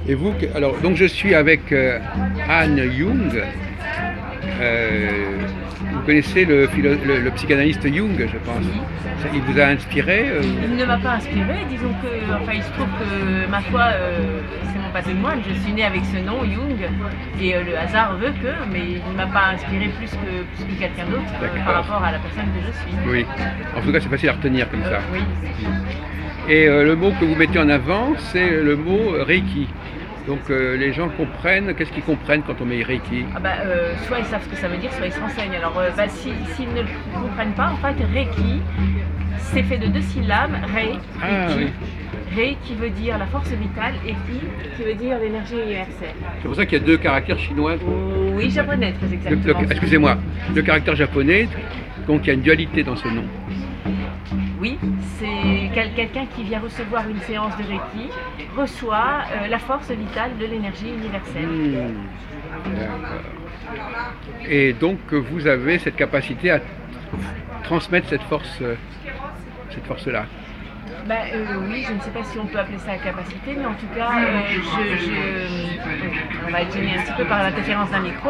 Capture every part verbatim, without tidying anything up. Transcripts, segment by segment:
Et vous, que- alors, donc je suis avec euh, Anne Jung. Euh, vous connaissez le, philo- le, le psychanalyste Jung, je pense. Oui. Ça, il vous a inspiré euh, Il ne m'a pas inspiré, disons que, enfin, il se trouve que ma foi, euh, c'est mon patrimoine. Je suis née avec ce nom, Jung, et euh, le hasard veut que, mais il ne m'a pas inspiré plus que, plus que quelqu'un d'autre euh, par rapport à la personne que je suis. Oui. En tout cas, c'est facile à retenir comme Euh, ça. oui. Et euh, le mot que vous mettez en avant, c'est le mot Reiki. Donc euh, les gens comprennent, qu'est-ce qu'ils comprennent quand on met Reiki? Ah bah, euh, soit ils savent ce que ça veut dire, soit ils se renseignent. Alors, euh, bah, si- s'ils ne le comprennent pas, en fait, Reiki, c'est fait de deux syllabes, Rei, Ah et Ki. oui. Rei qui veut dire la force vitale et Ki qui veut dire l'énergie universelle. C'est pour ça qu'il y a deux caractères chinois. Oui, japonais, très Le- exactement. le- Excusez-moi, le caractère japonais, donc il y a une dualité dans ce nom. Oui, c'est quel- quelqu'un qui vient recevoir une séance de Reiki, reçoit euh, la force vitale de l'énergie universelle. Hmm. D'accord. Et donc vous avez cette capacité à transmettre cette force, euh, cette force-là. Bah, euh, oui, je ne sais pas si on peut appeler ça la capacité, mais en tout cas, euh, je, je- on va être gêné un petit peu par l'interférence d'un micro.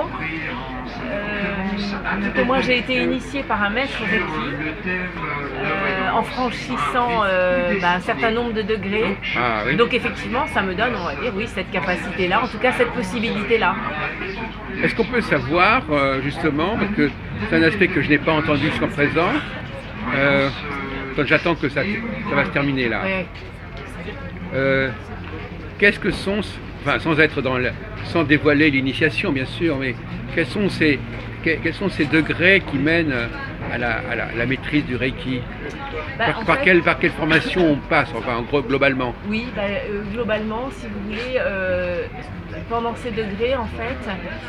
Euh, tout au moins, j'ai été initiée par un maître Reiki euh, en franchissant euh, bah, un certain nombre de degrés. Ah oui. Donc effectivement, ça me donne, on va dire, oui, cette capacité-là, en tout cas cette possibilité-là. Est-ce qu'on peut savoir, euh, justement, parce que c'est un aspect que je n'ai pas entendu jusqu'à présent, euh, quand j'attends que ça, ça va se terminer là, Ouais. euh, qu'est-ce que sont, enfin sans être dans le, sans dévoiler l'initiation bien sûr, mais quels sont ces, que- quels sont ces degrés qui mènent à la, à la- la maîtrise du Reiki? Bah, par, en par fait- quelle, par quelle formation on passe, enfin en gros, globalement? Oui, bah, euh, globalement, si vous voulez, euh, pendant ces degrés, en fait,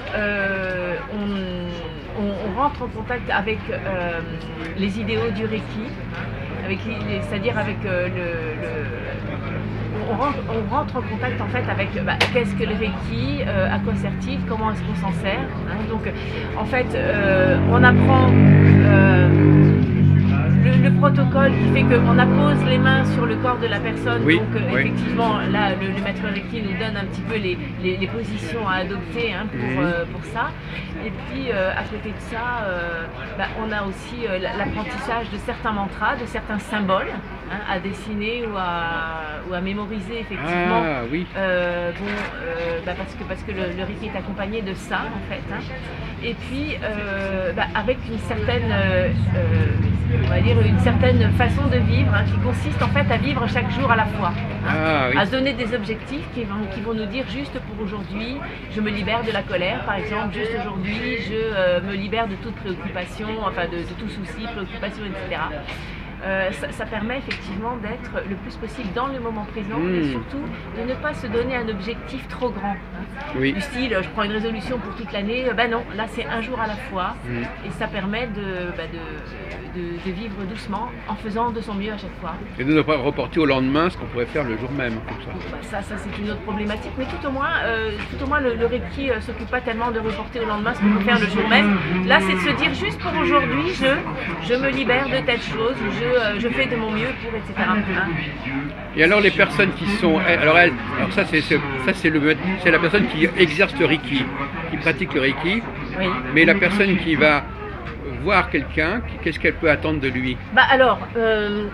euh, on, on- on rentre en contact avec euh, les idéaux du Reiki, avec les- c'est-à-dire avec euh, le, le- on, rentre, on rentre en contact en fait avec bah, qu'est-ce que le Reiki, euh, à quoi sert-il, comment est-ce qu'on s'en sert. Hein. Donc, en fait, euh, on apprend. euh, Le, le protocole qui fait qu'on appose les mains sur le corps de la personne, Oui, donc euh, oui. effectivement là le, le maître Reiki nous donne un petit peu les, les- les positions à adopter hein, pour, Mhm. euh, pour ça. Et puis euh, à côté de ça, euh, bah, on a aussi euh, l'apprentissage de certains mantras, de certains symboles hein, à dessiner ou à, ou à mémoriser effectivement. Ah oui. Euh, bon, euh, bah, parce que, parce que le, le Reiki est accompagné de ça en fait. hein. Et puis euh, bah, avec une certaine, euh, euh, on va dire une certaine façon de vivre hein, qui consiste en fait à vivre chaque jour à la fois. hein. Ah oui. À se donner des objectifs qui vont, qui vont nous dire juste pour aujourd'hui, je me libère de la colère par exemple, juste aujourd'hui je euh, me libère de toute préoccupation, enfin de, de tout souci, préoccupation, et cetera. Euh, ça, ça permet effectivement d'être le plus possible dans le moment présent Mm. et surtout de ne pas se donner un objectif trop grand. hein. Oui. Du style, je prends une résolution pour toute l'année, euh, ben non, là c'est un jour à la fois Mm. et ça permet de, bah, de, de, de vivre doucement en faisant de son mieux à chaque fois. Et de ne pas reporter au lendemain ce qu'on pourrait faire le jour même, comme ça. Bah, ça, ça c'est une autre problématique, mais tout au moins, euh, tout au moins le, le Reiki euh, s'occupe pas tellement de reporter au lendemain ce qu'on peut faire le jour même. Là, c'est de se dire juste pour aujourd'hui, je, je me libère de telle chose, je, euh, je fais de mon mieux pour, et cetera. hein. Et alors les personnes qui sont, alors, elles- alors ça c'est c'est- ça c'est le c'est la personne qui exerce le Reiki, qui pratique le Reiki, Oui. mais la personne qui va voir quelqu'un, qui- qu'est-ce qu'elle peut attendre de lui? Bah alors, euh,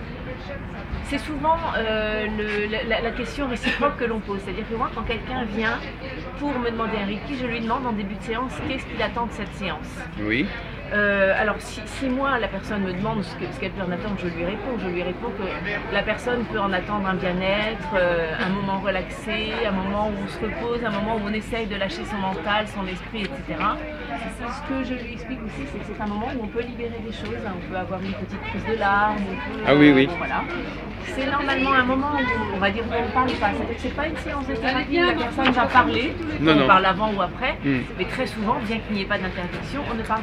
c'est souvent euh, le- la, la- la question réciproque que l'on pose. C'est-à-dire que moi, quand quelqu'un vient pour me demander un Reiki, je lui demande en début de séance qu'est-ce qu'il attend de cette séance. Oui. Euh, alors si, si moi la personne me demande ce que- ce qu'elle peut en attendre, je lui réponds. Je lui réponds que la personne peut en attendre un bien-être, euh, un moment relaxé, un moment où on se repose, un moment où on essaye de lâcher son mental, son esprit, et cetera. Ce que je lui explique aussi, c'est que c'est un moment où on peut libérer des choses. hein. On peut avoir une petite prise de larmes. on peut, Ah oui, oui. bon, voilà. C'est normalement un moment où on va dire où on ne parle pas. C'est-à-dire que c'est pas une séance de thérapie où la personne va parler, Non, on non. parle avant ou après, Mm. mais très souvent, bien qu'il n'y ait pas d'interdiction, on ne parle pas pendant une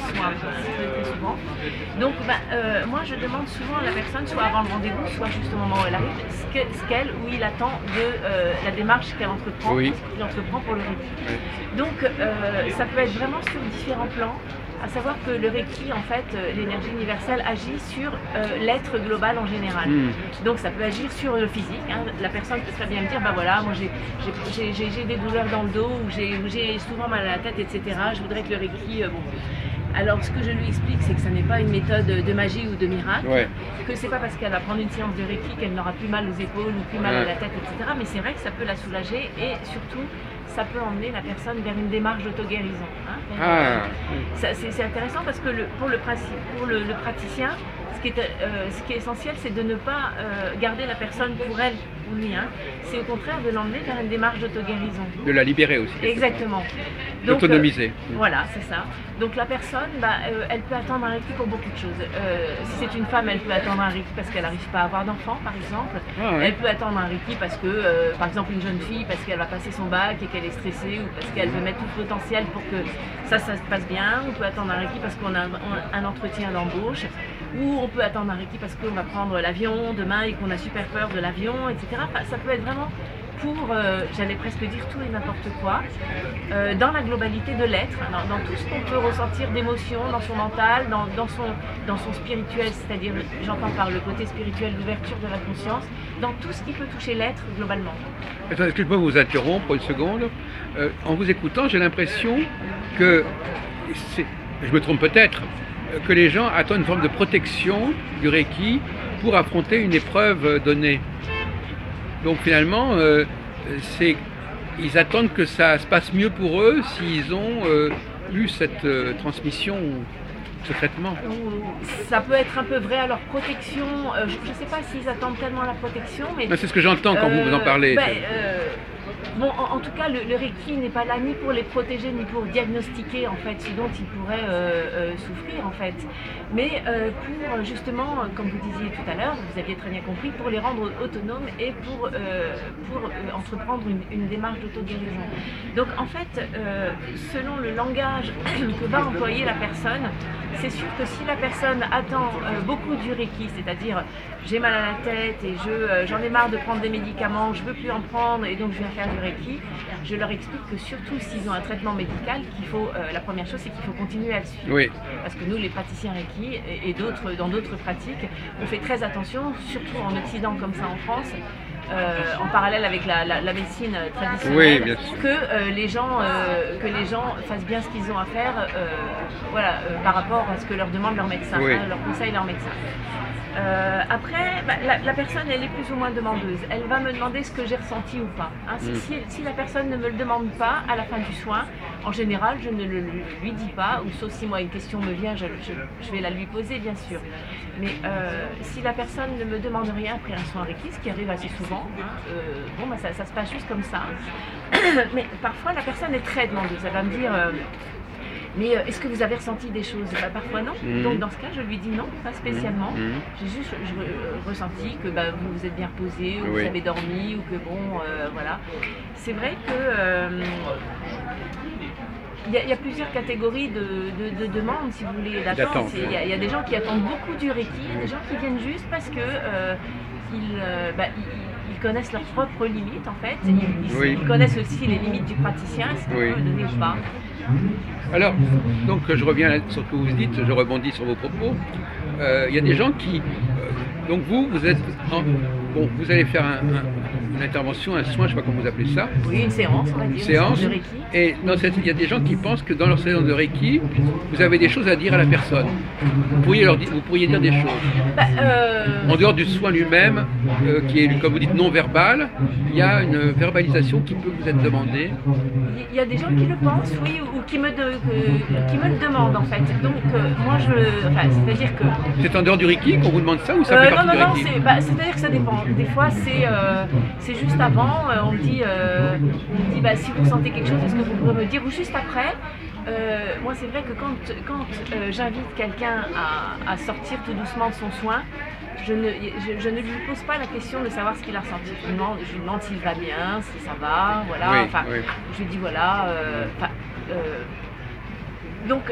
soins, très, très souvent. Donc bah, euh, moi je demande souvent à la personne, soit avant le rendez-vous, soit juste au moment où elle arrive, ce qu'elle ce qu'elle ou il attend de euh, la démarche qu'elle entreprend, Oui. qu'il entreprend pour le Reiki. Oui. Donc euh, ça peut être vraiment sur différents plans. À savoir que le Reiki, en fait, euh, l'énergie universelle agit sur euh, l'être global en général. Mm. Donc ça peut agir sur le physique. Hein. La personne peut très bien me dire, bah voilà, moi j'ai j'ai- j'ai- j'ai des douleurs dans le dos, ou j'ai ou j'ai souvent mal à la tête, et cetera. Je voudrais que le Reiki, euh, bon. Alors ce que je lui explique, c'est que ça n'est pas une méthode de magie ou de miracle, Ouais. que c'est pas parce qu'elle va prendre une séance de Reiki qu'elle n'aura plus mal aux épaules ou plus mal Ouais. à la tête, et cetera. Mais c'est vrai que ça peut la soulager et surtout, ça peut emmener la personne vers une démarche d'auto-guérison. Hein. Ah. Ça, C'est c'est intéressant parce que le, pour, le, princi- pour le, le praticien, ce qui est, euh, ce qui est essentiel, c'est de ne pas euh, garder la personne pour elle ou lui. Hein. C'est au contraire de l'emmener vers une démarche d'auto-guérison. De la libérer aussi. quelque Exactement. part. Donc, D'autonomiser. euh, voilà, c'est ça. Donc la personne, bah, euh, elle peut attendre un Reiki pour beaucoup de choses. Euh, si c'est une femme, elle peut attendre un Reiki parce qu'elle n'arrive pas à avoir d'enfant, par exemple. Ah ouais. Elle peut attendre un Reiki parce que, euh, par exemple, une jeune fille, parce qu'elle va passer son bac et qu'elle est stressée, ou parce qu'elle veut mettre tout le potentiel pour que ça, ça se passe bien. On peut attendre un Reiki parce qu'on a un, un entretien d'embauche. Ou on peut attendre un Reiki parce qu'on va prendre l'avion demain et qu'on a super peur de l'avion, et cetera. Enfin, ça peut être vraiment pour, euh, j'allais presque dire tout et n'importe quoi, euh, dans la globalité de l'être, dans, dans tout ce qu'on peut ressentir d'émotion, dans son mental, dans, dans, son, dans son spirituel, c'est-à-dire, j'entends par le côté spirituel, l'ouverture de la conscience, dans tout ce qui peut toucher l'être globalement. Attends, est-ce que je peux vous interrompre une seconde? Euh, En vous écoutant, j'ai l'impression que, c'est- je me trompe peut-être, euh, que les gens attendent une forme de protection du Reiki pour affronter une épreuve donnée. Donc finalement, euh, c'est, ils attendent que ça se passe mieux pour eux s'ils ont euh, eu cette euh, transmission, ce traitement. Ça peut être un peu vrai à leur protection, euh, je ne sais pas s'ils attendent tellement la protection, mais... C'est ce que j'entends quand vous vous en parlez. Ben, euh, bon, en, en tout cas, le, le Reiki n'est pas là ni pour les protéger, ni pour diagnostiquer en fait ce dont ils pourraient euh, euh, souffrir en fait, mais euh, pour justement, comme vous disiez tout à l'heure, vous aviez très bien compris, pour les rendre autonomes et pour, euh, pour euh, entreprendre une, une démarche d'auto-guérison. Donc en fait, euh, selon le langage que va employer la personne, c'est sûr que si la personne attend euh, beaucoup du Reiki, c'est-à-dire j'ai mal à la tête et je, euh, j'en ai marre de prendre des médicaments, je ne veux plus en prendre et donc je viens faire du Reiki, je leur explique que surtout s'ils ont un traitement médical, qu'il faut, euh, la première chose c'est qu'il faut continuer à le suivre. Oui. Parce que nous, les praticiens Reiki et, et d'autres, dans d'autres pratiques, on fait très attention, surtout en Occident comme ça en France, Euh, en parallèle avec la, la, la médecine traditionnelle, Oui, bien sûr. que, euh, les gens, euh, que les gens fassent bien ce qu'ils ont à faire euh, voilà, euh, par rapport à ce que leur demande leur médecin, Oui. hein, leur conseille leur médecin. Euh, après, bah, la, la personne, elle est plus ou moins demandeuse. Elle va me demander ce que j'ai ressenti ou pas. Hein. Si, Mm. si, si la personne ne me le demande pas à la fin du soin, en général, je ne le, le lui dis pas, ou sauf si moi une question me vient, je, je, je vais la lui poser, bien sûr. Mais euh, si la personne ne me demande rien après un soin Reiki, ce qui arrive assez souvent, hein, euh, bon, bah, ça, ça se passe juste comme ça. Mais parfois, la personne est très demandeuse. Elle va me dire... Euh, mais euh, est-ce que vous avez ressenti des choses? Bah, parfois non. Mhm. Donc dans ce cas, je lui dis non, pas spécialement. Mhm. J'ai juste je, je- ressenti que bah, vous vous êtes bien reposé, ou Oui. vous avez dormi, ou que bon, euh, voilà. C'est vrai que euh, il y, a- il y a plusieurs catégories de, de- de demandes, si vous voulez, d'attente. D'attente, C'est- Il y, a- il y a des gens qui attendent beaucoup du Reiki, des gens qui viennent juste parce que euh, ils, euh, bah, ils- ils connaissent leurs propres limites en fait. Ils, ils- Oui. ils connaissent aussi les limites du praticien, ce qu'on Oui. peut donner ou pas. Alors, donc je reviens sur ce que vous dites, je rebondis sur vos propos. Euh, Il y a des gens qui... euh, donc vous, vous êtes... en- bon, vous allez faire un- un- une intervention, un soin, je ne sais pas comment vous appelez ça, Oui, une séance, on va dire, une séance. de Reiki. Et dans cette, il y a des gens qui pensent que dans leur séance de Reiki, vous avez des choses à dire à la personne. Vous pourriez, leur dire, vous pourriez dire des choses. Bah, euh, En dehors du soin lui-même, euh, qui est, comme vous dites, non verbal, il y a une verbalisation qui peut vous être demandée. Il y a des gens qui le pensent, oui, ou qui me, de- que- qui me le demandent en fait. Donc euh, moi je... Enfin, c'est-à-dire que... C'est en dehors du Reiki qu'on vous demande ça ou ça Euh, fait non, partie non, du non, Reiki? c'est, bah, c'est-à-dire que ça dépend. Des fois, c'est, euh, c'est juste avant, euh, on me dit, euh, on me dit bah, si vous sentez quelque chose, est-ce que vous pouvez me dire, ou juste après. Euh, moi, c'est vrai que quand, quand euh, j'invite quelqu'un à, à sortir tout doucement de son soin, je ne, je, je ne lui pose pas la question de savoir ce qu'il a ressenti. Je lui demande, je lui demande s'il va bien, si ça va, voilà. Oui, Enfin, oui. je lui dis voilà. euh, enfin, euh, donc,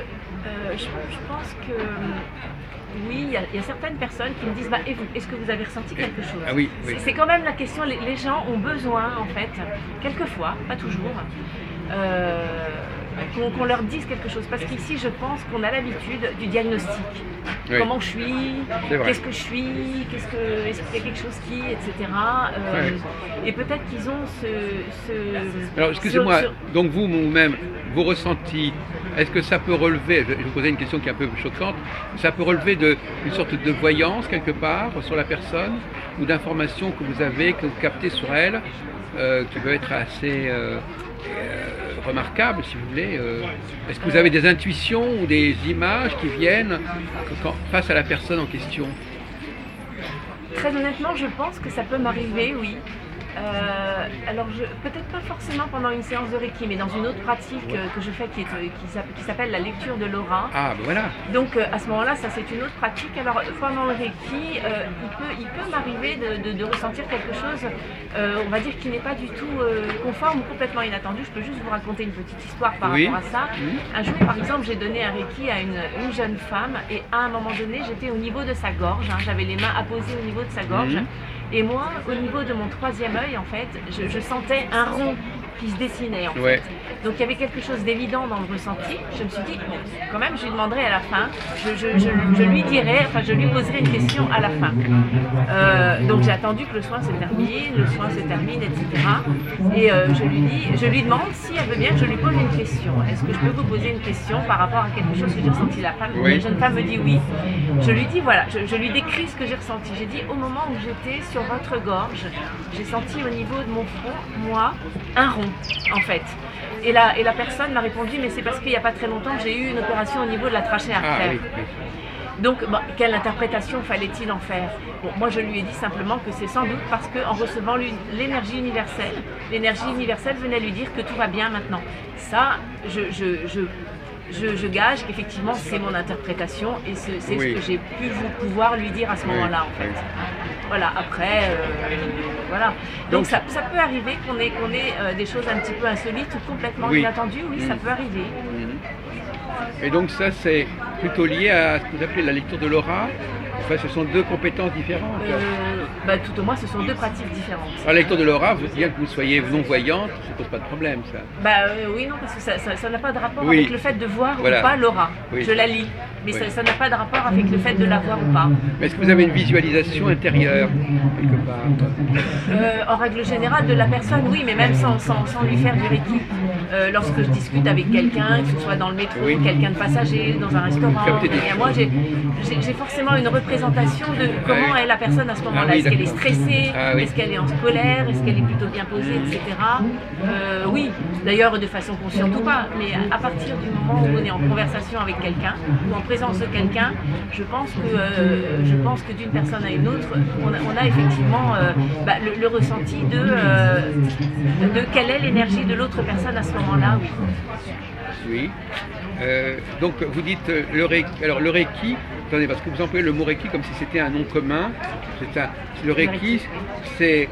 Euh, je, je pense que oui, il y, a, il y a certaines personnes qui me disent bah, et vous, est-ce que vous avez ressenti quelque chose? Ah oui, oui. C'est quand même la question, les, les gens ont besoin en fait, quelquefois, pas toujours, euh, qu'on qu'on leur dise quelque chose. Parce qu'ici, je pense qu'on a l'habitude du diagnostic. Oui. Comment je suis, qu'est-ce que je suis, qu'est-ce que, est-ce qu'il y a quelque chose qui, et cetera. Euh, oui. Et peut-être qu'ils ont ce... ce Alors, excusez-moi, ce... donc vous, vous-même, vos ressentis, est-ce que ça peut relever, je vais vous poser une question qui est un peu choquante, ça peut relever d'une sorte de voyance quelque part sur la personne, ou d'informations que vous avez, que vous captez sur elle, euh, qui peut être assez... Euh, Euh, remarquable, si vous voulez. Euh, Est-ce que vous avez des intuitions ou des images qui viennent quand, face à la personne en question? Très honnêtement, je pense que ça peut m'arriver, oui. Euh, alors, peut-être pas forcément pendant une séance de Reiki, mais dans une autre pratique euh, que je fais qui, est, qui s'appelle la lecture de l'aura. Ah, ben voilà. Donc, euh, à ce moment-là, ça c'est une autre pratique. Alors, pendant le Reiki, euh, il peut, il peut m'arriver de, de, de ressentir quelque chose, euh, on va dire, qui n'est pas du tout euh, conforme ou complètement inattendu. Je peux juste vous raconter une petite histoire par oui. rapport à ça. Oui. Un jour, par exemple, j'ai donné un Reiki à une, une jeune femme et à un moment donné, j'étais au niveau de sa gorge. Hein, j'avais les mains apposées au niveau de sa gorge. Mmh. Et moi, au niveau de mon troisième œil, en fait, je, je sentais un rond qui se dessinait, en ouais. fait. Donc, il y avait quelque chose d'évident dans le ressenti. Je me suis dit, bon, quand même, je lui demanderai à la fin, je, je, je, je lui dirai, enfin, je lui poserai une question à la fin. Euh, donc, j'ai attendu que le soin se termine, le soin se termine, et cetera. Et euh, je lui dis, je lui demande si elle veut bien que je lui pose une question. Est-ce que je peux vous poser une question par rapport à quelque chose que j'ai ressenti? La femme, oui. La jeune femme me dit oui. Je lui dis, voilà, je, je lui décris ce que j'ai ressenti. J'ai dit, au moment où j'étais sur votre gorge, j'ai senti au niveau de mon front, moi, un rond, en fait. Et la, et la personne m'a répondu, mais c'est parce qu'il n'y a pas très longtemps que j'ai eu une opération au niveau de la trachée artère. Ah, oui, oui. Donc, bon, quelle interprétation fallait-il en faire? Bon, moi, je lui ai dit simplement que c'est sans doute parce qu'en recevant l'énergie universelle, l'énergie universelle venait lui dire que tout va bien maintenant. Ça, je... je, je Je, je gage qu'effectivement c'est mon interprétation et c'est oui. ce que j'ai pu vous pouvoir lui dire à ce moment-là, en fait. Oui. Voilà, après, euh, voilà. Donc, Donc ça, ça peut arriver qu'on ait, qu'on ait euh, des choses un petit peu insolites ou complètement oui. inattendues, oui, mmh. ça peut arriver. Mmh. Et donc ça c'est plutôt lié à ce que vous appelez la lecture de l'aura. Enfin, ce sont deux compétences différentes. Euh, bah, tout au moins, ce sont deux pratiques différentes. La lecture de l'aura, bien que vous soyez non-voyante, ça ne pose pas de problème, ça. Bah euh, oui, non, parce que ça n'a pas de rapport oui. avec le fait de voir voilà. ou pas l'aura. Oui. Je la lis, mais oui. ça n'a pas de rapport avec le fait de la voir ou pas. Mais est-ce que vous avez une visualisation intérieure, quelque part? euh, En règle générale, de la personne, oui, mais même sans, sans, sans lui faire du Reiki. Euh, lorsque je discute avec quelqu'un, que ce soit dans le métro, oui. quelqu'un de passager, dans un restaurant, et moi, j'ai forcément une représentation de comment est la personne à ce moment-là. Ah oui, est-ce qu'elle est stressée? Ah oui. Est-ce qu'elle est en colère? Est-ce qu'elle est plutôt bien posée, et cetera. Euh, oui, d'ailleurs de façon consciente ou pas, mais à partir du moment où on est en conversation avec quelqu'un ou en présence de quelqu'un, je pense que, euh, je pense que d'une personne à une autre, on a, on a effectivement euh, bah, le, le ressenti de, euh, de quelle est l'énergie de l'autre personne à ce moment-là. Oui. Oui. Euh, donc vous dites euh, le Reiki, alors le Reiki, attendez, parce que vous employez le mot Reiki comme si c'était un nom commun. C'est un, le Reiki, c'est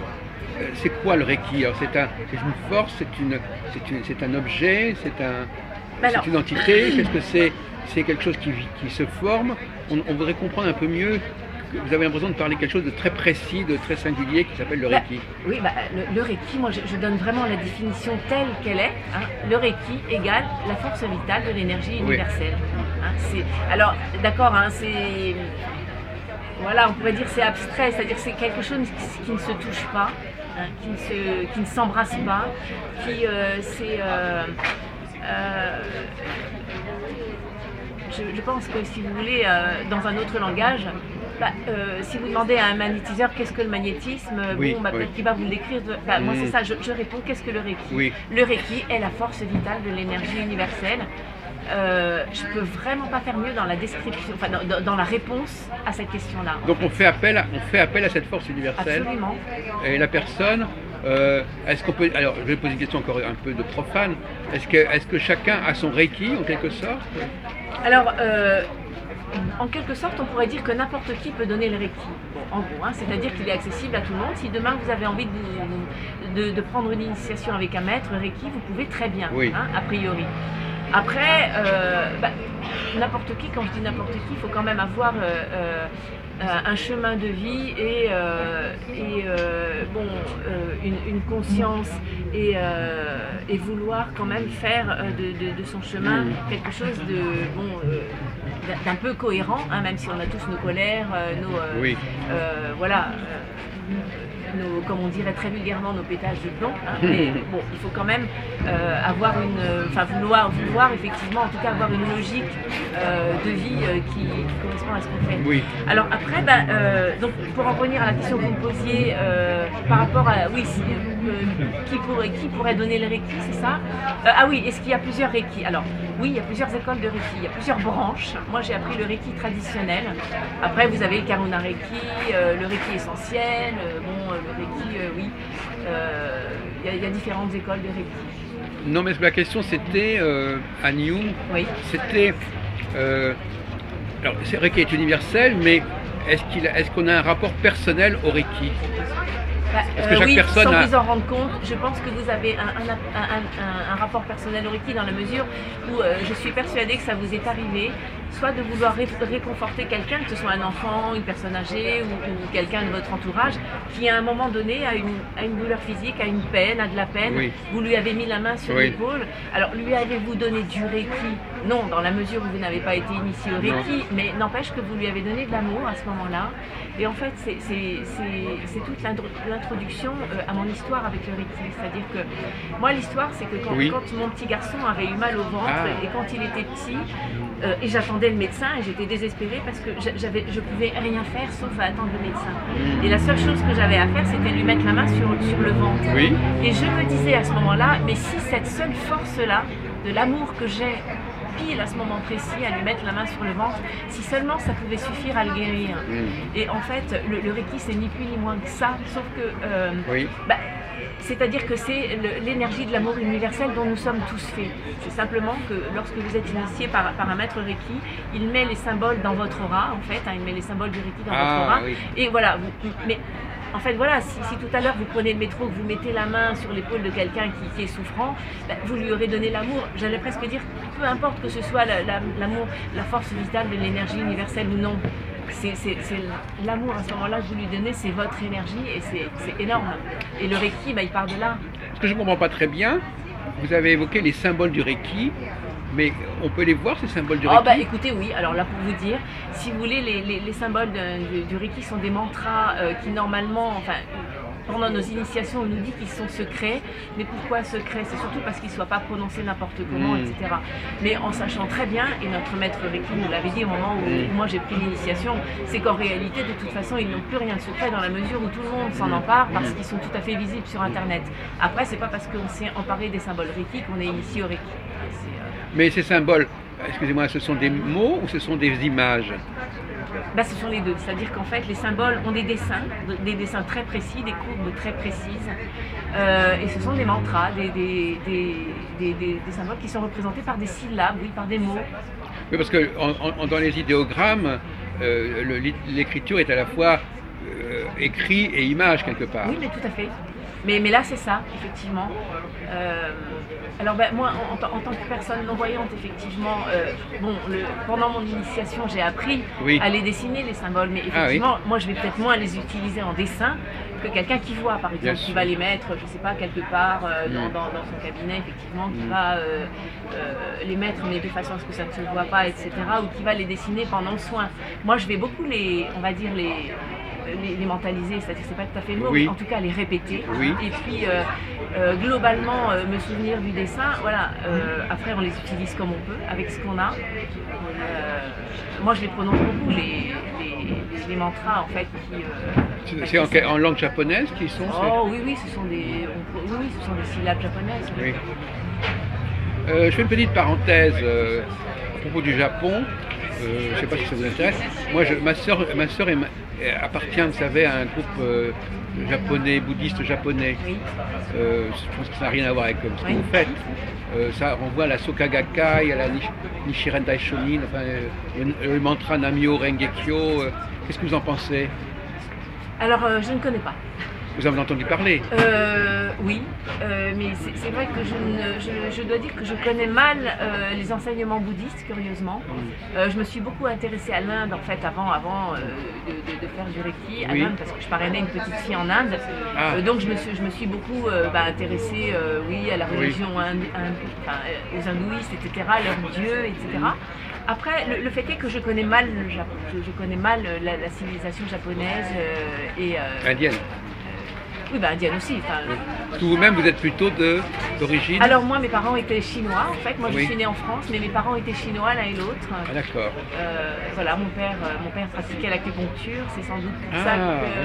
c'est quoi le Reiki? C'est un, une force, c'est une, c'est un objet, c'est un, c'est une entité. Qu'est-ce que c'est? C'est quelque chose qui, qui se forme. On, on voudrait comprendre un peu mieux. Vous avez l'impression de parler quelque chose de très précis, de très singulier qui s'appelle le Reiki. Bah, oui, bah, le, le Reiki, moi je, je donne vraiment la définition telle qu'elle est. Hein. Le Reiki égale la force vitale de l'énergie universelle. Oui. Hein, alors, d'accord, hein, c'est... Voilà, on pourrait dire c'est abstrait, c'est-à-dire c'est quelque chose qui, qui ne se touche pas, hein, qui ne se, qui ne s'embrasse pas, qui euh, c'est... Euh, euh, je, je pense que si vous voulez, euh, dans un autre langage, bah, euh, si vous demandez à un magnétiseur qu'est-ce que le magnétisme, oui, bon, bah, oui. peut-être qu'il va vous l'écrire. Bah, mmh. Moi, c'est ça, je, je réponds qu'est-ce que le Reiki? Oui. Le Reiki est la force vitale de l'énergie universelle. Euh, je peux vraiment pas faire mieux dans la description, enfin dans, dans la réponse à cette question-là. Donc on fait appel, à, on fait appel à cette force universelle. Absolument. Et la personne, euh, est-ce qu'on peut, alors je vais poser une question encore un peu de profane. Est-ce que, est-ce que chacun a son Reiki en quelque sorte? Alors. Euh, En quelque sorte, on pourrait dire que n'importe qui peut donner le Reiki, en gros, hein, c'est-à-dire qu'il est accessible à tout le monde. Si demain vous avez envie de, de, de prendre une initiation avec un maître Reiki, vous pouvez très bien, oui. hein, a priori. Après, euh, bah, n'importe qui, quand je dis n'importe qui, il faut quand même avoir euh, euh, un chemin de vie et, euh, et euh, bon, euh, une, une conscience et, euh, et vouloir quand même faire de, de, de son chemin quelque chose de bon, euh, d'un peu cohérent, hein, même si on a tous nos colères, euh, nos euh, Oui. euh, voilà. Euh, Nos, comme on dirait très vulgairement, nos pétages de plomb. Hein, mais bon, il faut quand même euh, avoir une, enfin vouloir, vouloir effectivement, en tout cas avoir une logique euh, de vie euh, qui, qui correspond à ce qu'on fait. Oui. Alors après, ben, euh, donc pour en revenir à la question que vous me posiez euh, par rapport à, oui, si, euh, qui pourrait, qui pourrait donner le Reiki, c'est ça euh, Ah oui, est-ce qu'il y a plusieurs Reiki? Alors oui, il y a plusieurs écoles de Reiki, il y a plusieurs branches. Moi, j'ai appris le Reiki traditionnel. Après, vous avez le Karuna Reiki, euh, le Reiki essentiel. Euh, bon, le Reiki, euh, oui, il euh, y, y a différentes écoles de Reiki. Non, mais la question c'était, euh, à Nyon, oui. c'était, euh, alors c'est Reiki est universel, mais est-ce qu'il, est-ce qu'on a un rapport personnel au Reiki? Bah, Parce que chaque euh, oui, personne sans a... vous en rendre compte, je pense que vous avez un, un, un, un, un rapport personnel au Reiki dans la mesure où euh, je suis persuadée que ça vous est arrivé, soit de vouloir ré réconforter quelqu'un, que ce soit un enfant, une personne âgée ou, ou quelqu'un de votre entourage, qui à un moment donné a une, a une douleur physique, a une peine, a de la peine, oui. Vous lui avez mis la main sur oui. l'épaule, alors lui avez-vous donné du Reiki? Non, dans la mesure où vous n'avez pas été initié au Reiki, non. Mais n'empêche que vous lui avez donné de l'amour à ce moment-là, et en fait c'est toute l'introduction à mon histoire avec le Reiki, c'est-à-dire que moi l'histoire c'est que quand, oui. quand mon petit garçon avait eu mal au ventre ah. et quand il était petit, euh, et j'attendais le médecin et j'étais désespérée parce que j'avais, je pouvais rien faire sauf attendre le médecin. Mmh. Et la seule chose que j'avais à faire c'était lui mettre la main sur, sur le ventre. Oui. Et je me disais à ce moment-là, mais si cette seule force-là, de l'amour que j'ai pile à ce moment précis, à lui mettre la main sur le ventre, si seulement ça pouvait suffire à le guérir. Mmh. Et en fait, le, le Reiki c'est ni plus ni moins que ça, sauf que euh, oui. bah, c'est-à-dire que c'est l'énergie de l'amour universel dont nous sommes tous faits. C'est simplement que lorsque vous êtes initié par, par un maître Reiki, il met les symboles dans votre aura, en fait, hein, il met les symboles du Reiki dans ah, votre aura. Oui. Et voilà, vous, mais en fait, voilà, si, si tout à l'heure vous prenez le métro, que vous mettez la main sur l'épaule de quelqu'un qui, qui est souffrant, ben, vous lui aurez donné l'amour. J'allais presque dire, peu importe que ce soit l'amour, la, la, la force vitale de l'énergie universelle ou non. C'est l'amour à ce moment-là que vous lui donnez, c'est votre énergie et c'est énorme. Et le Reiki, bah, il part de là. Ce que je ne comprends pas très bien, vous avez évoqué les symboles du Reiki, mais on peut les voir ces symboles du Reiki? Oh, bah, écoutez, oui, alors là pour vous dire, si vous voulez, les, les, les symboles de, du, du Reiki sont des mantras euh, qui normalement, enfin, pendant nos initiations, on nous dit qu'ils sont secrets, mais pourquoi secrets? C'est surtout parce qu'ils ne soient pas prononcés n'importe comment, mmh. et cetera. Mais en sachant très bien, et notre maître Reiki nous l'avait dit au moment où, mmh. où moi j'ai pris l'initiation, c'est qu'en réalité, de toute façon, ils n'ont plus rien de secret dans la mesure où tout le monde s'en empare parce qu'ils sont tout à fait visibles sur Internet. Après, c'est pas parce qu'on s'est emparé des symboles Reiki qu'on est initié au Reiki. Euh... Mais ces symboles, excusez-moi, ce sont des mots ou ce sont des images? Bah, ce sont les deux, c'est-à-dire qu'en fait les symboles ont des dessins, des dessins très précis, des courbes très précises, euh, et ce sont des mantras, des, des, des, des, des, des symboles qui sont représentés par des syllabes, oui, par des mots. Oui, parce que en, en, dans les idéogrammes, euh, l'écriture est à la fois euh, écrit et image quelque part. Oui, mais tout à fait. Mais, mais là, c'est ça, effectivement. Euh, alors, ben, moi, en, en, en tant que personne non-voyante, effectivement, euh, bon, le, pendant mon initiation, j'ai appris oui. à les dessiner, les symboles. Mais effectivement, ah, oui. moi, je vais peut-être moins les utiliser en dessin que quelqu'un qui voit, par exemple, qui va les mettre, je ne sais pas, quelque part euh, mm. dans, dans, dans son cabinet, effectivement, qui mm. va euh, euh, les mettre, mais de façon à ce que ça ne se voit pas, et cetera, ou qui va les dessiner pendant soin. Moi, je vais beaucoup les, on va dire, les... Les, les mentaliser, c'est-à-dire c'est pas tout à fait le mot, oui. mais en tout cas les répéter. Oui. Et puis euh, euh, globalement euh, me souvenir du dessin. Voilà. Euh, après on les utilise comme on peut, avec ce qu'on a. Euh, moi je les prononce beaucoup les, les, les mantras en fait. Euh, c'est en, en langue japonaise qui sont. Oh oui oui, ce sont des, on, oui, ce sont des syllabes japonaises. Oui. Euh, je fais une petite parenthèse euh, à propos du Japon. Euh, je ne sais pas si ça vous intéresse. Moi, je, ma soeur, ma soeur est, appartient, vous savez, à un groupe euh, japonais, bouddhiste japonais. Oui. Euh, je pense que ça n'a rien à voir avec ce que oui. vous faites. Euh, ça renvoie à la Soka Gakkai, à la Nish, Nichiren Daishonin, enfin, euh, le, le mantra Namyo Rengekyo. Euh, Qu'est-ce que vous en pensez? Alors, euh, je ne connais pas. Vous en avez entendu parler? Euh, oui, euh, mais c'est c'est vrai que je, ne, je, je dois dire que je connais mal euh, les enseignements bouddhistes, curieusement. Euh, je me suis beaucoup intéressée à l'Inde, en fait, avant, avant euh, de, de- de faire du Reiki, à Oui. l'Inde, parce que je parrainais une petite fille en Inde. Ah. Euh, donc je me suis, je me suis beaucoup euh, bah, intéressée euh, oui, à la Oui. religion, hind- hind- enfin, euh, aux hindouistes, et cetera, à leurs dieux, et cetera. Après, le, le fait est que je connais mal le Japon, je, je connais mal euh, la, la civilisation japonaise euh, et... euh, Indienne. oui, bah indienne aussi. Enfin, Parce que vous-même, vous êtes plutôt de- d'origine? alors moi, mes parents étaient chinois. En fait, moi, je Oui. suis née en France, mais mes parents étaient chinois l'un et l'autre. Ah, d'accord. Euh, voilà, mon père, euh, mon père pratiquait l'acupuncture. C'est sans doute pour Ah, ça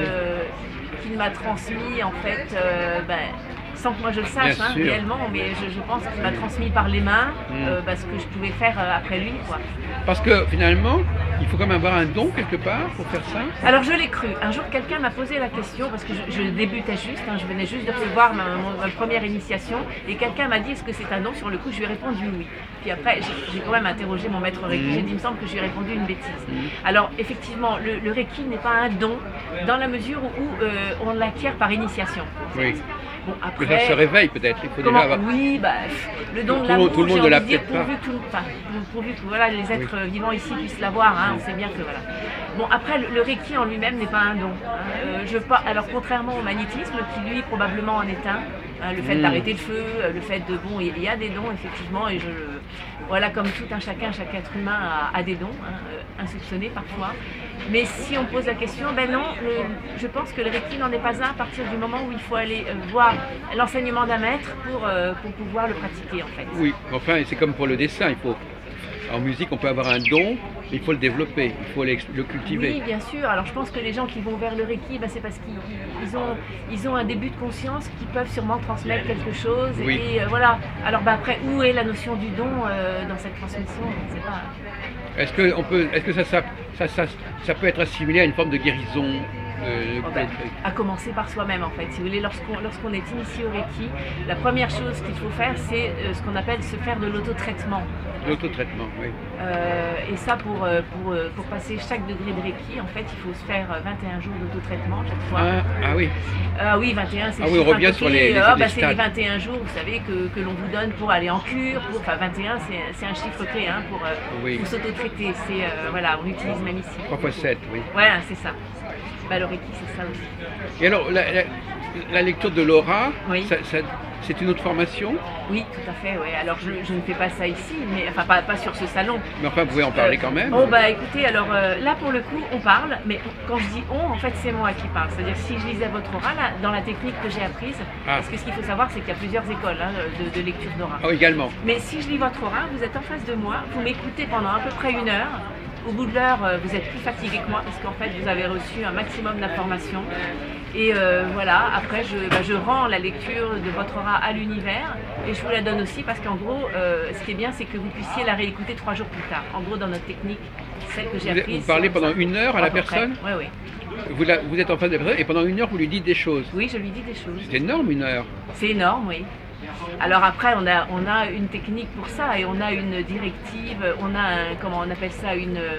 que- qu'il m'a transmis, en fait, euh, ben, sans que moi je le sache Bien hein, sûr. réellement, mais je, je pense qu'il m'a transmis par les mains Mm. euh, ben, ce que je pouvais faire euh, après lui, quoi. Parce que finalement, il faut quand même avoir un don quelque part pour faire ça. Alors je l'ai cru. Un jour, quelqu'un m'a posé la question, parce que je, je débutais juste, hein, je venais juste de recevoir ma, mon- ma première initiation, et quelqu'un m'a dit est-ce que c'est un don? Sur le coup, je lui ai répondu oui. Puis après, j'ai j'ai quand même interrogé mon maître Reiki, Mhm. j'ai dit il me semble que je lui ai répondu une bêtise. Mhm. Alors effectivement, le, le Reiki n'est pas un don, dans la mesure où, où, euh, on l'acquiert par initiation. en fait. Oui. Bon, Que après, ça se réveille peut-être. Il faut Comment déjà avoir. Oui, bah, le don Tout de le monde- l'amour, tout le monde j'ai ne l'a envie de dire, peut-être pas. pourvu que, tout- enfin, pourvu que voilà, les êtres vivants ici puissent l'avoir, hein, on sait bien que voilà. Bon, après, le, le Reiki en lui-même n'est pas un don. hein. Euh, je pas, alors, contrairement au magnétisme, qui lui probablement en est un, hein, le fait Mm. d'arrêter le feu, euh, le fait de, bon, il y a des dons, effectivement, et je, voilà, comme tout un chacun, chaque être humain a, a des dons, hein, euh, insoupçonnés parfois. Mais si on pose la question, ben non, le- je pense que le Reiki n'en est pas un à partir du moment où il faut aller euh, voir l'enseignement d'un maître pour, euh, pour pouvoir le pratiquer en fait. Oui, enfin, c'est comme pour le dessin. Il faut. En musique, on peut avoir un don, mais il faut le développer, il faut l'ex- le cultiver. Oui, bien sûr. Alors je pense que les gens qui vont vers le Reiki, ben, c'est parce qu'ils ils ont, ils ont un début de conscience qui peuvent sûrement transmettre quelque chose. Oui. Et euh, voilà. Alors ben, après, où est la notion du don euh, dans cette transmission? Je ne sais pas. Est-ce que, on peut, est-ce que ça, ça, ça, ça, ça peut être assimilé à une forme de guérison euh, Oh ben, à commencer par soi-même en fait. Si vous voulez, lorsqu'on lorsqu'on est initié au Reiki, la première chose qu'il faut faire, c'est euh, ce qu'on appelle se faire de l'autotraitement. L'autotraitement, oui. Euh, et ça, pour, euh, pour, euh, pour passer chaque degré de Reiki, en fait, il faut se faire euh, vingt et un jours d'autotraitement chaque fois. Ah, ah oui, Ah oui, vingt et un, c'est Ah le oui, on chiffre revient à sur côté. les- les- Ah, les bah, c'est les stades. vingt et un jours, vous savez, que, que l'on vous donne pour aller en cure. Pour, enfin, vingt et un, c'est c'est un chiffre clé hein, pour, euh, Oui. pour s'auto-traiter. C'est, euh, voilà, on l'utilise même ici. trois fois sept, oui. Voilà, c'est ça. Bah, le Reiki, c'est ça aussi. Et alors, la, la- la lecture de l'aura, Oui. ça- ça- c'est une autre formation, Oui, tout à fait, ouais. Alors, je, je ne fais pas ça ici, mais enfin, pas, pas sur ce salon. mais enfin, vous pouvez en parler Euh, quand même. Oh bah écoutez, alors euh, là pour le coup on parle, mais quand je dis on, en fait c'est moi qui parle. C'est-à-dire si je lisais votre aura, là, dans la technique que j'ai apprise, Ah. parce que ce qu'il faut savoir c'est qu'il y a plusieurs écoles hein, de, de lecture d'aura. Ah, également. Mais si je lis votre aura, vous êtes en face de moi, vous m'écoutez pendant à peu près une heure. Au bout de l'heure, euh, vous êtes plus fatigué que moi parce qu'en fait vous avez reçu un maximum d'informations. Et euh, voilà, après je, bah, je rends la lecture de votre aura à l'univers et je vous la donne aussi parce qu'en gros, euh, ce qui est bien c'est que vous puissiez la réécouter trois jours plus tard. En gros, dans notre technique, celle que j'ai Vous, apprise. vous parlez c'est comme pendant ça. une heure à la peu près. personne, Oui, oui. vous, la- vous êtes en face de la personne et pendant une heure, vous lui dites des choses. Oui, je lui dis des choses. C'est énorme, une heure. C'est énorme, oui. Alors après, on a, on a une technique pour ça et on a une directive, on a un, comment on appelle ça, une, euh,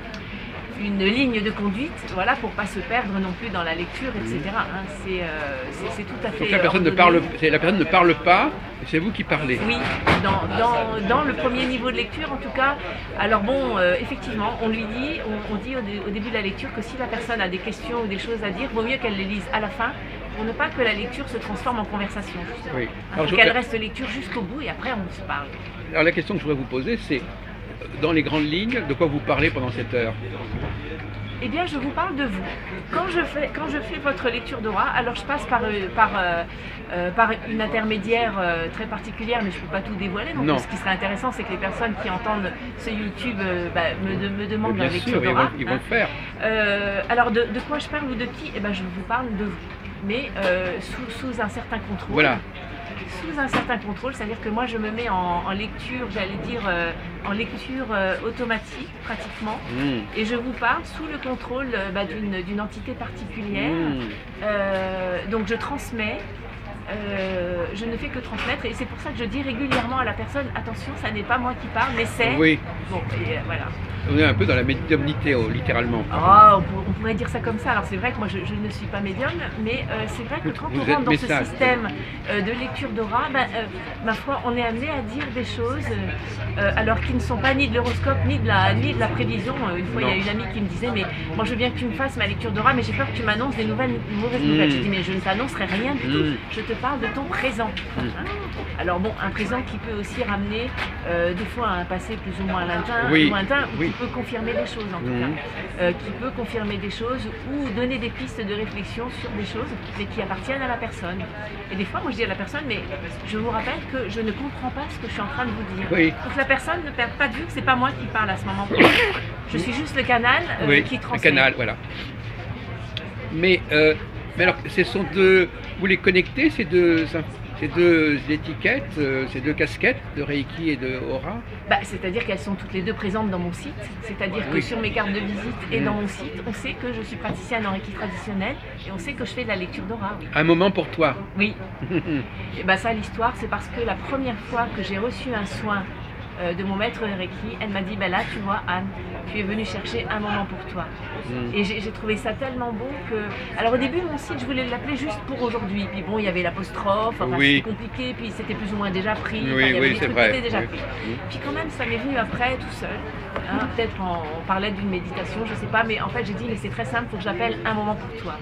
une ligne de conduite, voilà, pour pas se perdre non plus dans la lecture, et cetera hein. C'est euh, c'est- c'est tout à fait. Donc la personne, ne ordonné. parle, c'est- la personne ne parle pas, et c'est vous qui parlez. Oui, dans, dans, dans le premier niveau de lecture en tout cas. Alors bon, euh, effectivement, on lui dit, on, on dit au, dé- au début de la lecture que si la personne a des questions ou des choses à dire, vaut mieux qu'elle les lise à la fin pour ne pas que la lecture se transforme en conversation. Justement. Oui. Hein, Alors, faut je- qu'elle reste lecture jusqu'au bout et après on se parle. Alors la question que je voudrais vous poser, c'est dans les grandes lignes, de quoi vous parlez pendant cette heure? Eh bien, je vous parle de vous. Quand je fais, quand je fais votre lecture d'aura, alors je passe par, euh, par, euh, euh, par une intermédiaire euh, très particulière, mais je ne peux pas tout dévoiler. Donc, Non. ce qui serait intéressant, c'est que les personnes qui entendent ce YouTube euh, bah, me, de- me demandent Bien la lecture sûr, ils d'aura. vont, ils vont hein. le faire. Euh, alors, de, de quoi je parle ou de qui? Eh ben, je vous parle de vous, mais euh, sous, sous un certain contrôle. Voilà. Sous un certain contrôle, c'est-à-dire que moi je me mets en, en lecture, j'allais dire euh, en lecture euh, automatique pratiquement, Mmh. et je vous parle sous le contrôle euh, bah, d'une d'une entité particulière. Mmh. Euh, donc je transmets, euh, je ne fais que transmettre, et c'est pour ça que je dis régulièrement à la personne, attention, ça n'est pas moi qui parle, mais c'est Oui, Bon, et euh, voilà. On est un peu dans la médiumnité, oh, littéralement. Oh, on, pour- on pourrait dire ça comme ça. Alors c'est vrai que moi je, je ne suis pas médium, mais euh, c'est vrai que quand Vous on êtes rentre dans ce message. système euh, de lecture d'aura, ben, euh, ma foi, on est amené à dire des choses euh, alors qui ne sont pas ni de l'horoscope ni de la ni de la prévision. Euh, Une fois, il y a Non. une amie qui me disait, mais moi je veux bien que tu me fasses ma lecture d'aura, mais j'ai peur que tu m'annonces des nouvelles, mauvaises Mm. nouvelles. J'ai dit, mais je ne t'annoncerai rien du tout. Mm. Je te parle de ton présent. Mm. Alors bon, un présent qui peut aussi ramener euh, des fois à un passé plus ou moins lointain, Oui. lointain ou Oui. qui peut confirmer des choses en tout Mhm. cas. Euh, qui peut confirmer des choses ou donner des pistes de réflexion sur des choses, mais qui appartiennent à la personne. Et des fois, moi je dis à la personne, mais je vous rappelle que je ne comprends pas ce que je suis en train de vous dire. Oui. Donc la personne ne perd pas de vue que c'est pas moi qui parle à ce moment. Je suis juste le canal euh, Oui, qui un transmet. canal, voilà. Mais, euh, mais alors, ce sont deux. Vous les connectez, ces deux, ces deux étiquettes, euh, ces deux casquettes de Reiki et de Aura? Bah, c'est-à-dire qu'elles sont toutes les deux présentes dans mon site. C'est-à-dire que Oui. sur mes cartes de visite et Mm. dans mon site, on sait que je suis praticienne en Reiki traditionnel et on sait que je fais de la lecture d'aura. Oui. Un moment pour toi. Oui. Et bah ça, l'histoire, c'est parce que la première fois que j'ai reçu un soin euh, de mon maître de Reiki, elle m'a dit, bah là, tu vois, Anne, tu es venue chercher un moment pour toi. Mm. Et j'ai j'ai trouvé ça tellement beau que... Alors au début, mon site, je voulais l'appeler juste pour aujourd'hui. Puis bon, il y avait l'apostrophe, enfin, Oui. c'était compliqué, puis c'était plus ou moins déjà pris. Oui, Enfin, il y avait oui, des c'est trucs vrai. qui étaient déjà Oui. pris. Mm. Puis quand même, ça m'est venu après, tout seul. Hein, peut-être on, on parlait d'une méditation, je sais pas, mais en fait, j'ai dit, mais c'est très simple, il faut que j'appelle un moment pour toi.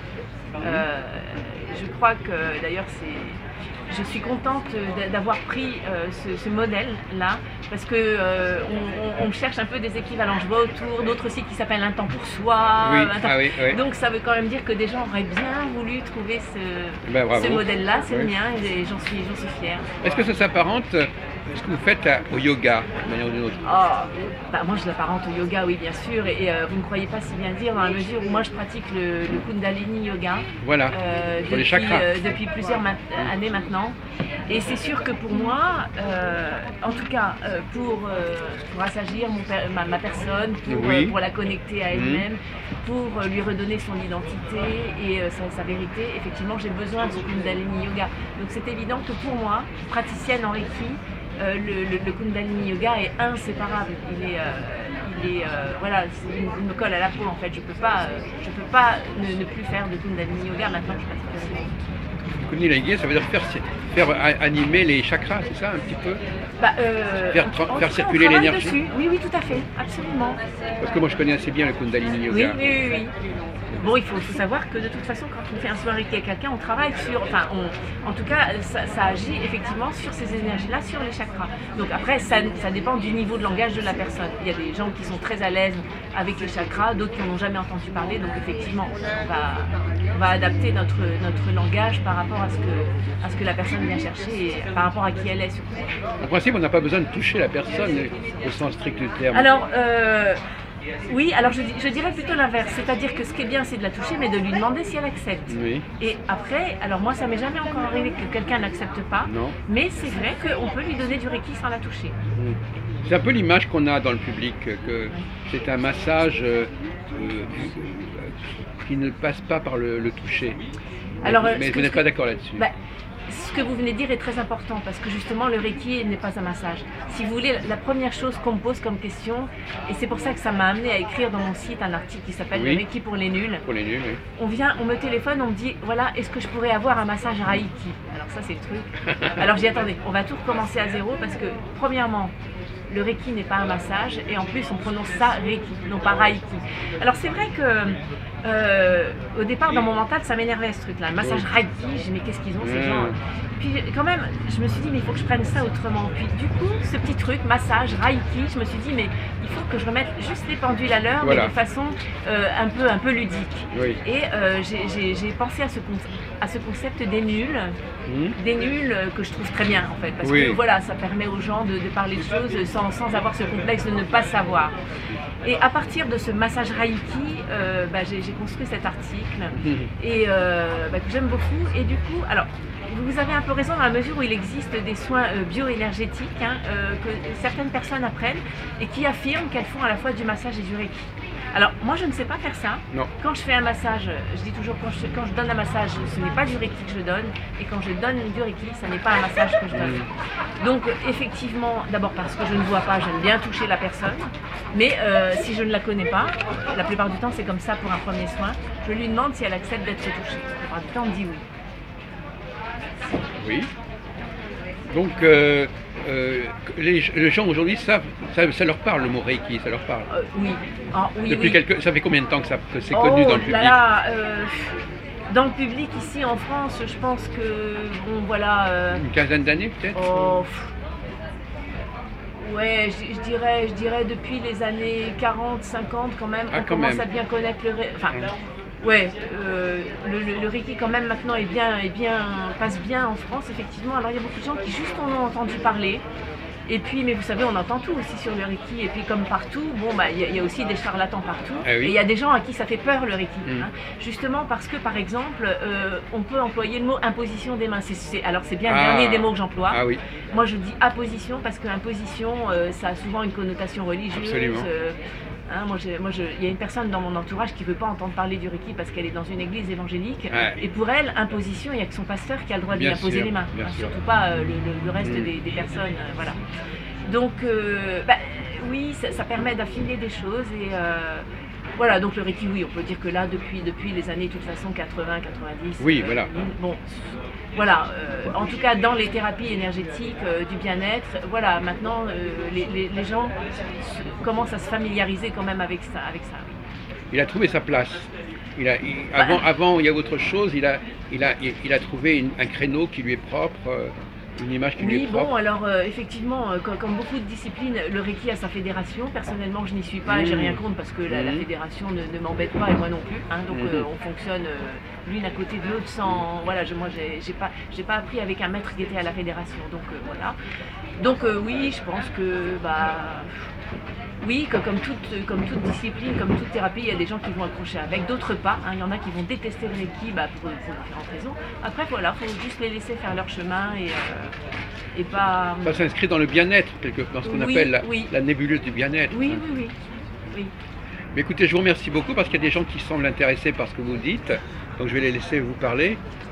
Euh, je crois que d'ailleurs c'est, je suis contente d'a- d'avoir pris euh, ce, ce modèle-là parce que euh, on, on- on cherche un peu des équivalents. Je vois autour d'autres sites qui s'appellent Un temps pour soi. Oui, Un temps- ah oui, oui. Donc ça veut quand même dire que des gens auraient bien voulu trouver ce, Ben, bravo. ce modèle-là. C'est Oui. le mien et j'en suis, j'en suis fière. Est-ce que ça s'apparente à ce que vous faites à- au yoga, d'une manière ou d'une autre? Ah, bah moi je l'apparente au yoga, oui bien sûr, et, et, euh, vous ne croyez pas si bien dire dans la mesure où moi je pratique le, le Kundalini Yoga Voilà, euh, sur les depuis, chakras. euh, depuis plusieurs ma- années maintenant. Et c'est sûr que pour moi, euh, en tout cas euh, pour, euh, pour assagir mon per- ma, ma personne, pour, Oui. euh, pour la connecter à Mhm. elle-même, pour euh, lui redonner son identité et euh, sa, sa vérité, effectivement j'ai besoin de ce Kundalini Yoga. Donc c'est évident que pour moi, praticienne en Reiki, Euh, le, le- le Kundalini Yoga est inséparable. Il est, euh, il est, euh, voilà, c'est- il, il me colle à la peau en fait. Je peux pas, euh, je peux pas ne, ne plus faire de Kundalini Yoga maintenant que je pratique le Reiki. Kundalini, ça veut dire faire, faire a- animer les chakras, c'est ça un petit peu? Bah, euh, Faire en- tra- en faire tout cas, circuler on travaille l'énergie. dessus. Oui, oui, tout à fait, absolument. Parce que moi je connais assez bien le Kundalini Oui, Yoga. oui, oui, oui. Bon, il faut, faut savoir que de toute façon, quand on fait un soin Reiki avec quelqu'un, on travaille sur, enfin, on, en tout cas, ça, ça agit effectivement sur ces énergies-là, sur les chakras. Donc après, ça, ça dépend du niveau de langage de la personne. Il y a des gens qui sont très à l'aise avec les chakras, d'autres qui n'en ont jamais entendu parler. Donc effectivement, on va, on va adapter notre, notre langage par rapport à ce, que, à ce que la personne vient chercher et par rapport à qui elle est surtout. En principe, on n'a pas besoin de toucher la personne au sens strict du terme. Alors, euh, oui, alors je, je dirais plutôt l'inverse, c'est-à-dire que ce qui est bien, c'est de la toucher, mais de lui demander si elle accepte. Oui, Et après, alors moi, ça m'est jamais encore arrivé que quelqu'un n'accepte pas, non. mais c'est vrai qu'on peut lui donner du Reiki sans la toucher. Mm. C'est un peu l'image qu'on a dans le public, que c'est un massage euh, euh, qui ne passe pas par le, le toucher. Alors, euh, mais ce vous que- n'êtes pas d'accord là-dessus. Bah, ce que vous venez de dire est très important parce que justement le Reiki n'est pas un massage. Si vous voulez, la première chose qu'on me pose comme question, et c'est pour ça que ça m'a amené à écrire dans mon site un article qui s'appelle Oui. Le Reiki pour les nuls. Pour les nuls, oui. On vient, on me téléphone, on me dit voilà, est-ce que je pourrais avoir un massage Reiki? Alors ça c'est le truc. Alors j'ai attendez, on va tout recommencer à zéro parce que premièrement, le Reiki n'est pas un massage et en plus on prononce ça Reiki, non pas Reiki. Alors c'est vrai que euh, au départ dans mon mental ça m'énervait ce truc-là, le massage Reiki, j'ai dit mais qu'est-ce qu'ils ont ces gens? Puis quand même je me suis dit mais il faut que je prenne ça autrement. Puis du coup ce petit truc, massage Reiki, je me suis dit mais il faut que je remette juste les pendules à l'heure Voilà. mais de façon euh, un, peu, un peu ludique. Oui. Et euh, j'ai- j'ai j'ai pensé à ce, con- à ce concept des nuls, Mm. des nuls euh, que je trouve très bien en fait, parce Oui. que voilà, ça permet aux gens de, de parler de choses sans, sans avoir ce complexe de ne pas savoir. Et à partir de ce massage Reiki, euh, bah, j'ai j'ai construit cet article Mm. et euh, bah, que j'aime beaucoup. Et du coup, alors vous avez un peu raison dans la mesure où il existe des soins euh, bioénergétiques hein, euh, que certaines personnes apprennent et qui affirment qu'elles font à la fois du massage et du Reiki. Alors, moi, je ne sais pas faire ça. Non. Quand je fais un massage, je dis toujours, quand je, quand je donne un massage, ce n'est pas du Reiki que je donne. Et quand je donne du Reiki, ce n'est pas un massage que je donne. Mmh. Donc, effectivement, d'abord parce que je ne vois pas, j'aime bien toucher la personne. Mais euh, si je ne la connais pas, la plupart du temps, c'est comme ça pour un premier soin, je lui demande si elle accepte d'être touchée. La plupart du temps, on me dit oui. Oui. Donc, euh, euh, les, les gens aujourd'hui savent, ça, ça leur parle le mot Reiki, ça leur parle. Euh, oui. Ah, oui. Depuis oui. quelques, ça fait combien de temps que, ça, que c'est oh, connu dans le public? Là, là, euh, dans le public ici en France, je pense que bon voilà. Euh, Une quinzaine d'années peut-être. Oh, ouais, je, je dirais, je dirais depuis les années quarante, cinquante quand même, Ah, on quand commence même. à bien connaître le, enfin, ouais, euh, le, le, le Reiki quand même maintenant est bien, est bien, passe bien en France effectivement. Alors il y a beaucoup de gens qui juste en ont entendu parler. Et puis, mais vous savez, on entend tout aussi sur le Reiki. Et puis, comme partout, bon, bah, il y, y a aussi des charlatans partout. Ah oui. Et il y a des gens à qui ça fait peur le Reiki. Mm. Hein, justement parce que, par exemple, euh, on peut employer le mot imposition des mains. C'est, c'est, alors, c'est bien le ah. dernier des mots que j'emploie. Ah oui. Moi, je dis apposition parce que imposition, euh, ça a souvent une connotation religieuse. Absolument. Euh, Hein, moi, je, moi je, il y a une personne dans mon entourage qui ne veut pas entendre parler du Reiki parce qu'elle est dans une église évangélique. Ouais. Et pour elle, imposition, il n'y a que son pasteur qui a le droit d'y Bien imposer sûr, les mains. bien Hein, sûr. surtout pas euh, le, le, le reste Mm. des, des personnes. Euh, voilà. Donc, euh, bah, oui, ça, ça permet d'affiner des choses. Et euh, voilà, donc le Reiki, oui, on peut dire que là, depuis, depuis les années, de toute façon, quatre-vingts, quatre-vingt-dix. Oui, euh, voilà. Bon, voilà, euh, en tout cas dans les thérapies énergétiques, euh, du bien-être, voilà, maintenant euh, les, les, les gens se, commencent à se familiariser quand même avec ça. Avec ça oui. Il a trouvé sa place. Il a, il, avant, bah, avant, il y a autre chose, il a, il a, il, il a trouvé une, un créneau qui lui est propre, euh, une image qui oui, lui est propre. bon, alors euh, effectivement, euh, comme, comme beaucoup de disciplines, le Reiki a sa fédération. Personnellement, je n'y suis pas, Mmh. et j'ai rien contre parce que la, la Mmh. fédération ne, ne m'embête pas et moi non plus. Hein, donc Mmh. euh, on fonctionne euh, l'une à côté de l'autre sans. Voilà, je, moi j'ai, j'ai pas, j'ai pas appris avec un maître qui était à la fédération. Donc euh, voilà. Donc euh, oui, je pense que bah. Oui, que comme, toute, comme toute discipline, comme toute thérapie, il y a des gens qui vont accrocher avec, d'autres pas. Hein, il y en a qui vont détester le Reiki bah, pour, pour différentes raisons. Après, voilà, il faut juste les laisser faire leur chemin et, euh, et pas... Ça s'inscrit dans le bien-être, quelque, dans ce qu'on Oui, appelle la, oui. la nébuleuse du bien-être. Oui, hein. oui, oui. oui. Mais écoutez, je vous remercie beaucoup parce qu'il y a des gens qui semblent intéressés par ce que vous dites. Donc je vais les laisser vous parler.